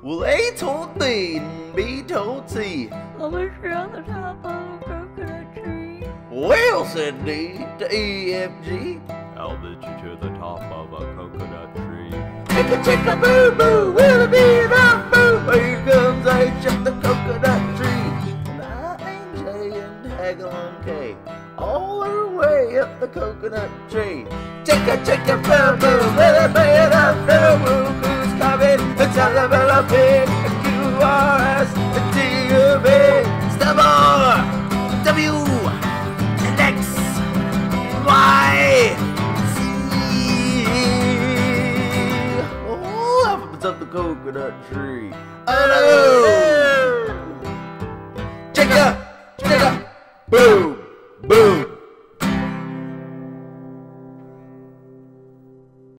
Well, A told B and B told C. I'll be on the top of a coconut tree. Well, said D to E, F, G. I'll lead you to the top of a coconut tree. Chicka, chicka, boo, boo, will be the boo. Here comes H at the coconut tree. And I and J and tag along K. All the way up the coconut tree. Chicka, chicka, boo, boo, will be the boo. Who's coming? It's a developing. QRS, the TUV. Stubble, W, and X, Y, Z. Oh, alphabets of the coconut tree. Oh no! Chicka, chicka, boo.